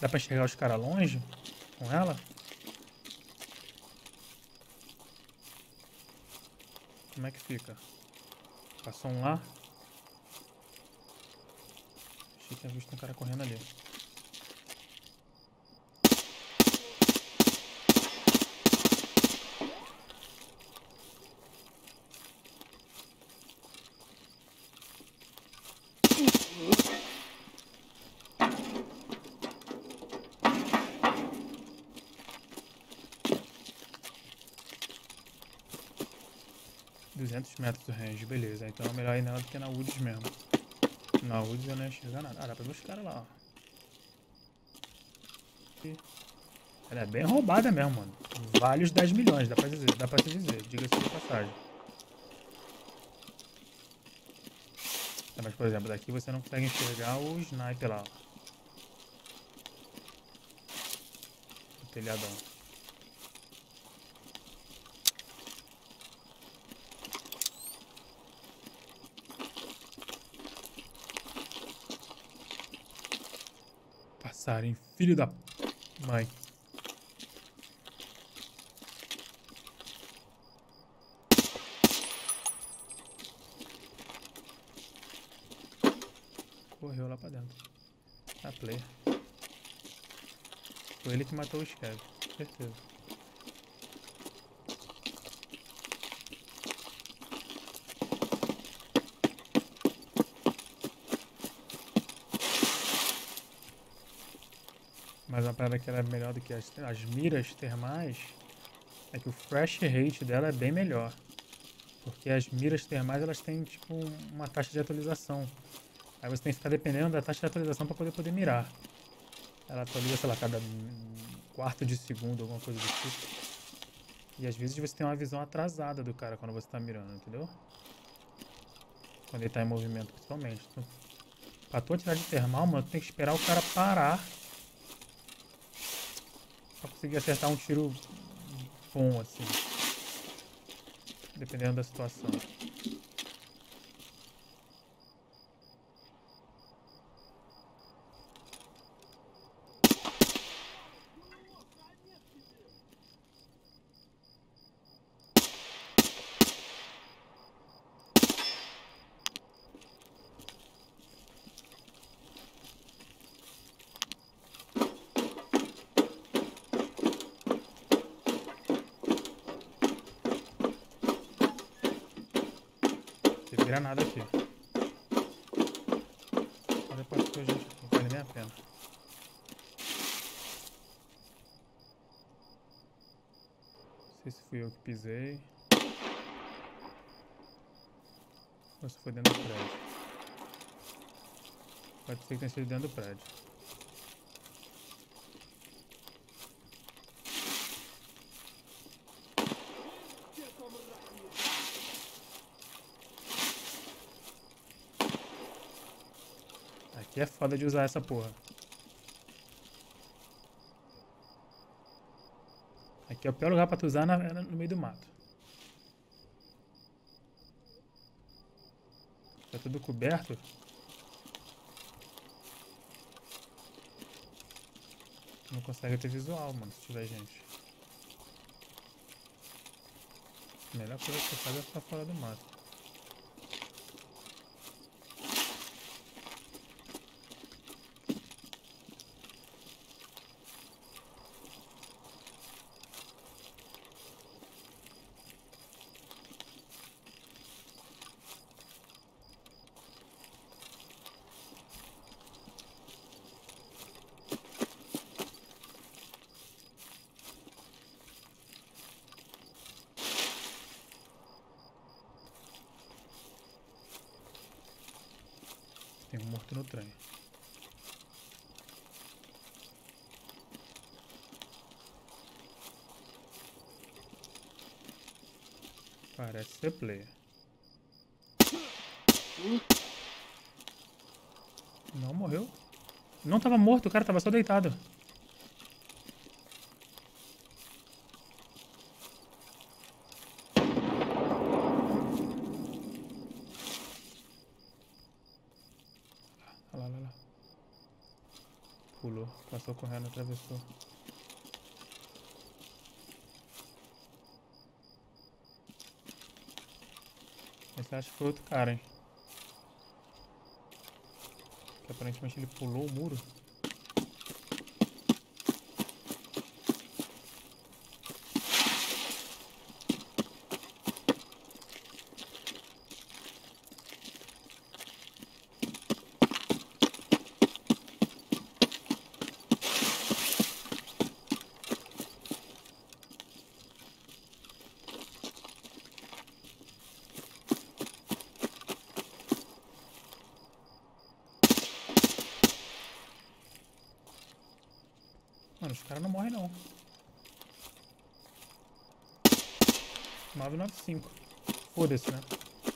Dá pra enxergar os caras longe com ela? Como é que fica? Passou um lá. Achei que tinha visto um cara correndo ali. $200 do range, beleza. Então é melhor ir nela do que na Woods mesmo. Na Woods eu não ia enxergar nada. Ah, dá pra ver os caras lá, ó. Ela é bem roubada mesmo, mano. Vale os 10 milhões, dá pra se dizer. Diga-se de passagem. É, mas, por exemplo, daqui você não consegue enxergar o sniper lá, ó. O telhadão. Passarinho, filho da mãe. Correu lá pra dentro. A player. Foi ele que matou o Scav, certeza. Mas uma parada que ela é melhor do que as miras termais é que o flash rate dela é bem melhor. Porque as miras termais elas têm tipo uma taxa de atualização. Aí você tem que ficar dependendo da taxa de atualização para poder mirar. Ela atualiza, sei lá, cada quarto de segundo, alguma coisa do tipo. E às vezes você tem uma visão atrasada do cara quando você tá mirando, entendeu? Quando ele tá em movimento, principalmente. Então, pra tu atirar de termal, mano, tu tem que esperar o cara parar pra conseguir acertar um tiro bom, assim. Dependendo da situação. Teve granada aqui. Mas depois que a gente não vale nem a pena. Não sei se fui eu que pisei. Ou se foi dentro do prédio. Pode ser que tenha sido dentro do prédio. Aqui é foda de usar essa porra. Aqui é o pior lugar pra tu usar no meio do mato. Tá tudo coberto. Tu não consegue ter visual, mano, se tiver gente. A melhor coisa que você faz é ficar fora do mato. Tem um morto no trem. Parece ser player. Não morreu. Não tava morto, o cara tava só deitado. Olha lá, olha lá. pulou. Passou correndo, atravessou. Esse acho que foi outro cara, hein? Que aparentemente ele pulou o muro. Mano, os caras não morrem não. 995. Foda-se, né?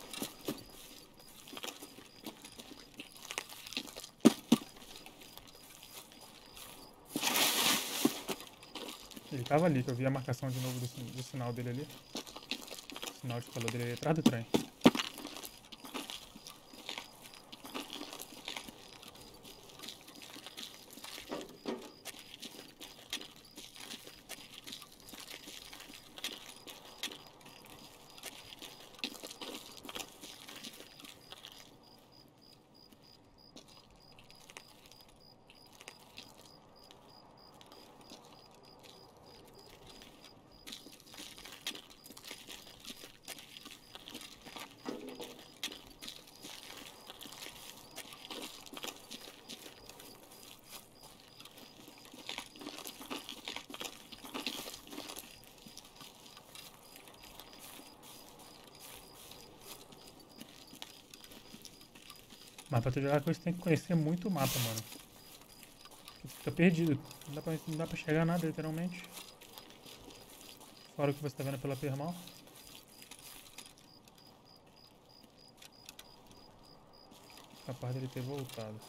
Ele tava ali, que eu vi a marcação de novo do sinal dele ali. O sinal de calor dele ali atrás do trem. Mas pra tu jogar com isso tem que conhecer muito o mapa, mano. Tu fica perdido. Não dá pra chegar nada, literalmente. Fora o que você tá vendo pela Permal. Capaz dele ter voltado.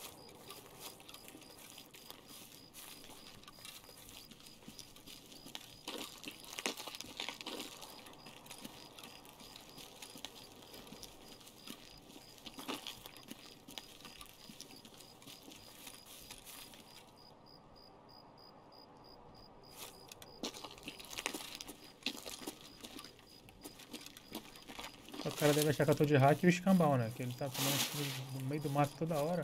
O cara deve achar que eu tô de hack e o escambau, né? Que ele tá tomando tiro no meio do mato toda hora.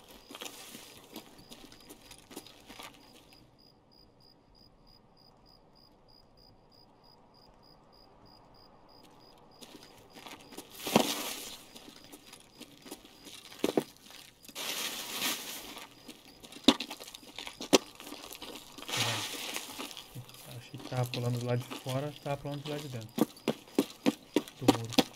Achei que tava pulando do lado de fora, tava pulando do lado de dentro do muro.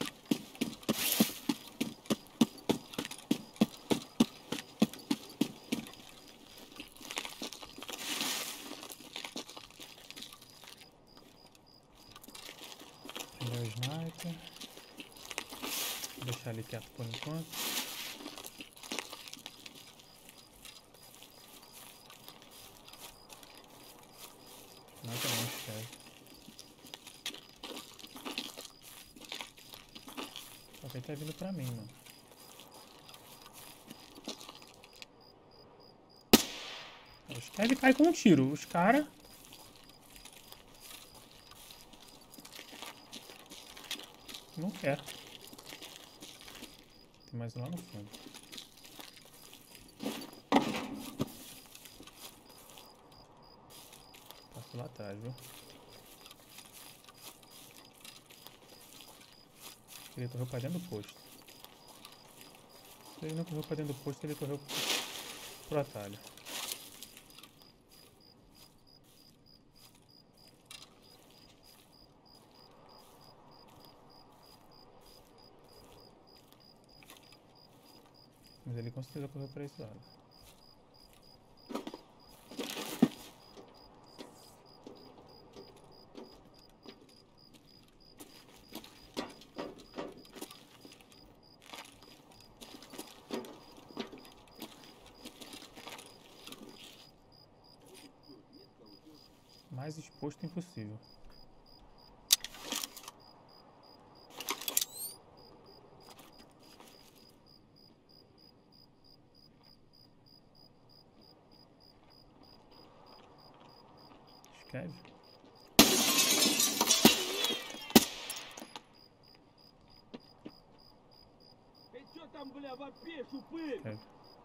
Prendeu o sniper. Vou deixar ele quieto por enquanto. Não também escreve. Só que ele tá vindo pra mim, mano. Os caras caem com um tiro. Os caras. Não quer. Tem mais um lá no fundo. Passo lá atrás, viu? Ele correu pra dentro do posto. Se ele não correu pra dentro do posto, ele correu pro atalho. Mas ele com certeza correu pra esse lado. Mais exposto impossível. Scav. Scav.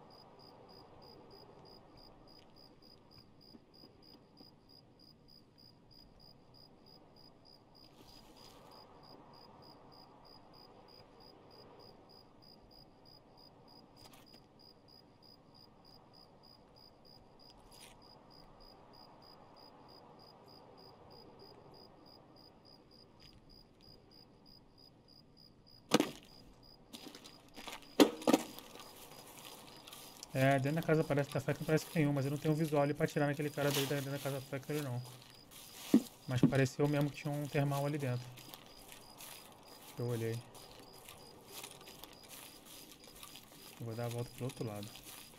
É, dentro da casa parece da Feca parece que tem um, mas eu não tenho um visual ali pra tirar naquele cara daí dentro da casa da Feca ali não. Mas pareceu mesmo que tinha um termal ali dentro. Eu olhei. Vou dar a volta pro outro lado.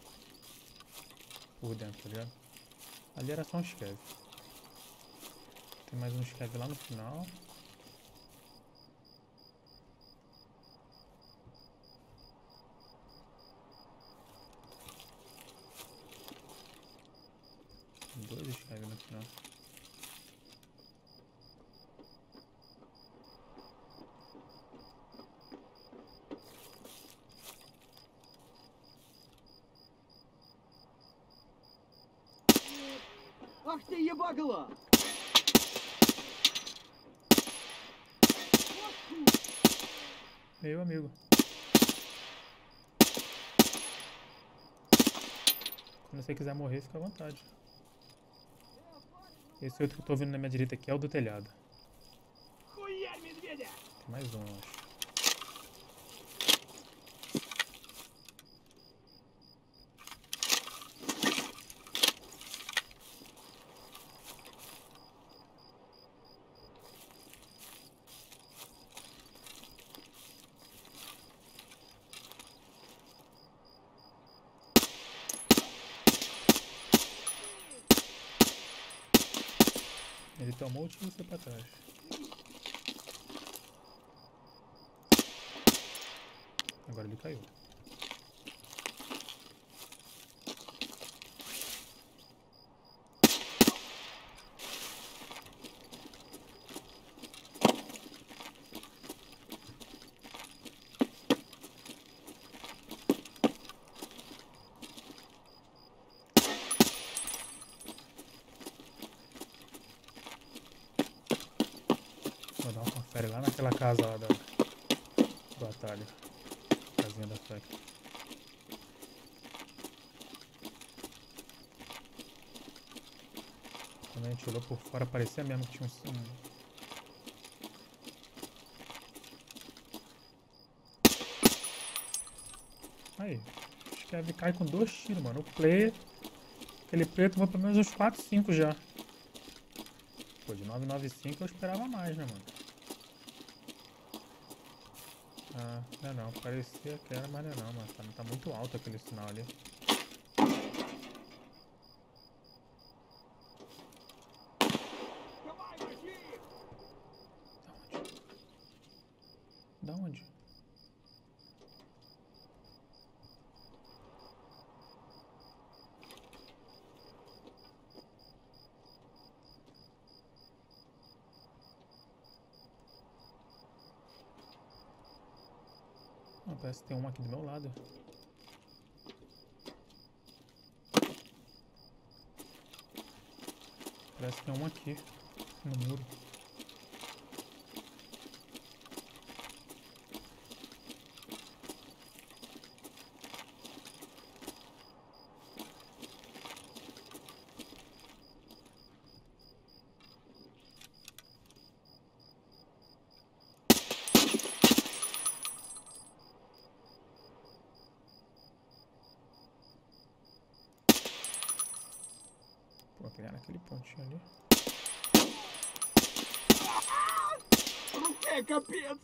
Por dentro, tá ligado? Ali era só um Scav. Tem mais um Scav lá no final. Dois Scav no final. Ах ты ебагла! Meu amigo. Quando você quiser morrer, fica à vontade. Esse outro que eu tô vendo na minha direita aqui é o do telhado. Tem mais um, eu acho. Ele tomou o tiro e foi pra trás. Agora ele caiu. Vou dar uma confere lá naquela casa lá do atalho. Casinha da Feca. Quando a gente olhou por fora, parecia mesmo que tinha um... Aí, acho que a Eve cai com 2 tiros, mano. O player, aquele preto, vai pelo menos uns 4, 5 já. Pô, de 995 eu esperava mais, né, mano? Ah, não é não. Parecia que era, mas não é não, mano. Tá muito alto aquele sinal ali. Da onde? Ah, parece que tem um aqui do meu lado. Parece que tem um aqui, no muro. Vou pegar naquele pontinho ali. Ну que капец!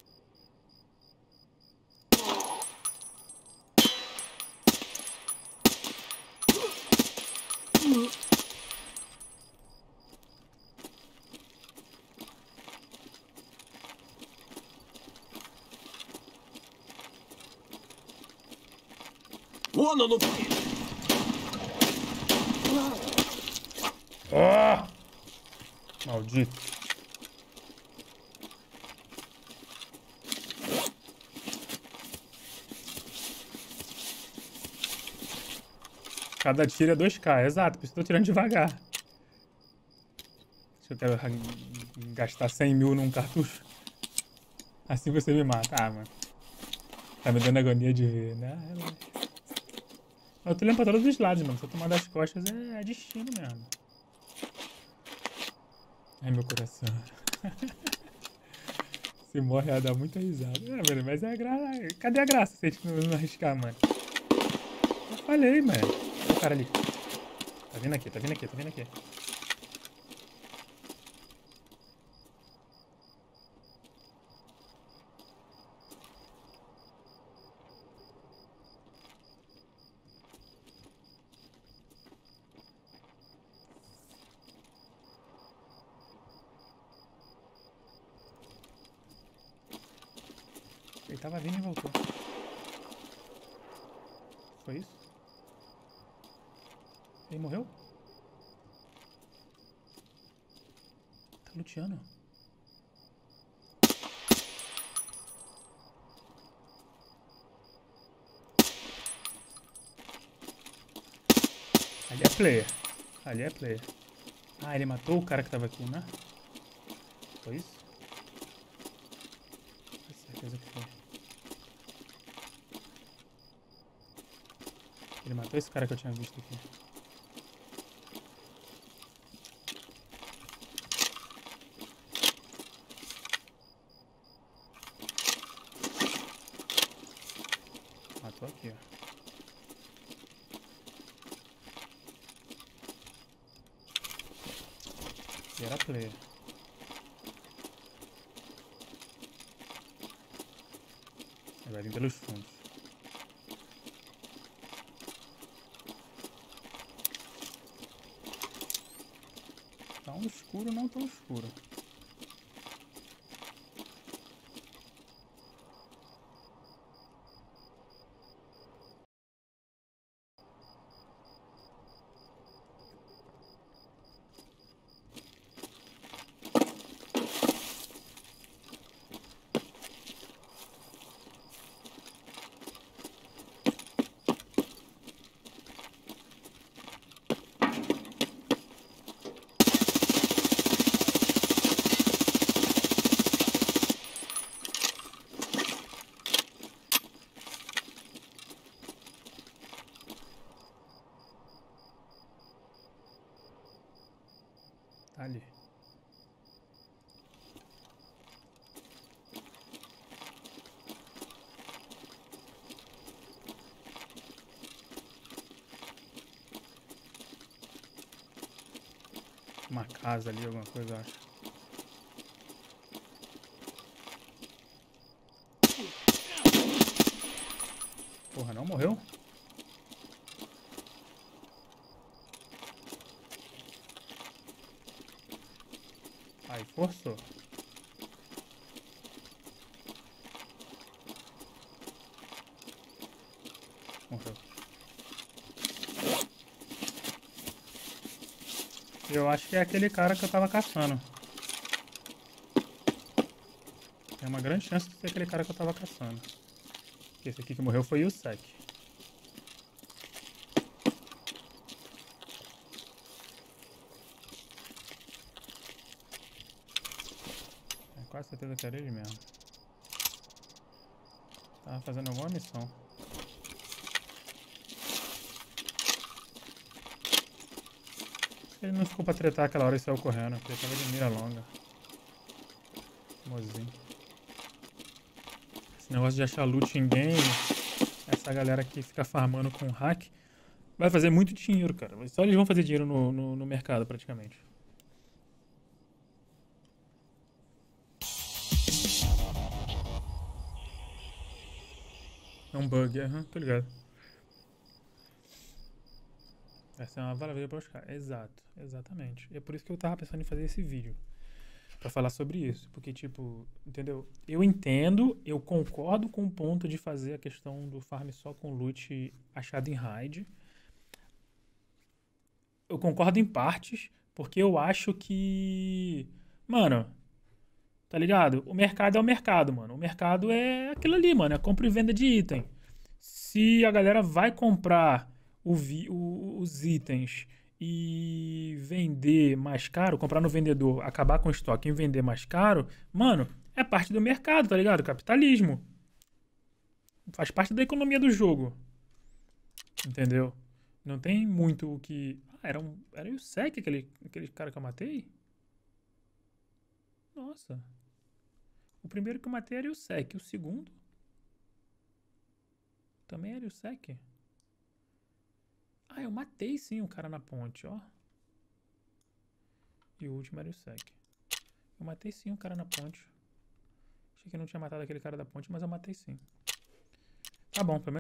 Вон он, Oh! Maldito. Cada tiro é 2k, exato, por isso eu tô tirando devagar. Se eu quero gastar 100 mil num cartucho, assim você me mata. Ah, mano. Tá me dando agonia de ver, né? Relaxa. Eu tô olhando pra todos os lados, mano. Se eu tomar das costas é destino mesmo. Ai, meu coração. Se morre, ela dá muita risada. É, mano, mas é graça. Cadê a graça se a gente não arriscar, mano? Eu falei, mano. Olha o cara ali. Tá vindo aqui, tá vindo aqui, tá vindo aqui. Ele tava vindo e voltou. Foi isso? Ele morreu? Tá luteando. Ali é player. Ali é player. Ah, ele matou o cara que tava aqui, né? Foi isso? Com certeza que foi. Ele matou esse cara que eu tinha visto aqui. Matou aqui, ó. E era player. Ele vai vir pelos fundos. Tá um escuro, não tão escuro. Tá ali. Uma casa ali, alguma coisa, eu acho. Porra, não morreu? Aí, forçou. Morreu. Eu acho que é aquele cara que eu tava caçando. Tem uma grande chance de ser aquele cara que eu tava caçando. Esse aqui que morreu foi o Sek. É quase certeza que era ele mesmo. Tava fazendo alguma missão. Ele não ficou pra tretar aquela hora e saiu correndo, porque ele tava de mira longa. Mozinho. Esse negócio de achar loot em game, essa galera que fica farmando com hack, vai fazer muito dinheiro, cara. Só eles vão fazer dinheiro no mercado, praticamente. É um bug, tô ligado. Essa é uma maravilha pra buscar. Exato, exatamente. E é por isso que eu tava pensando em fazer esse vídeo. Pra falar sobre isso. Porque, tipo, entendeu? Eu entendo, eu concordo com o ponto de fazer a questão do farm só com loot achado em raid. Eu concordo em partes, Porque eu acho que... Mano, tá ligado? O mercado é o mercado, mano. O mercado é aquilo ali, mano. É compra e venda de item. Se a galera vai comprar os itens e vender mais caro, comprar no vendedor, acabar com o estoque e vender mais caro, mano, é parte do mercado, tá ligado? Capitalismo. Faz parte da economia do jogo. Entendeu? Não tem muito o que... Ah, era o Sek, aquele cara que eu matei? Nossa. O primeiro que eu matei era o Sek. O segundo também era o Sek. Ah, eu matei sim o cara na ponte, ó. E o último era o Sek. Eu matei sim o cara na ponte. Achei que eu não tinha matado aquele cara da ponte, mas eu matei sim. Tá bom, pelo menos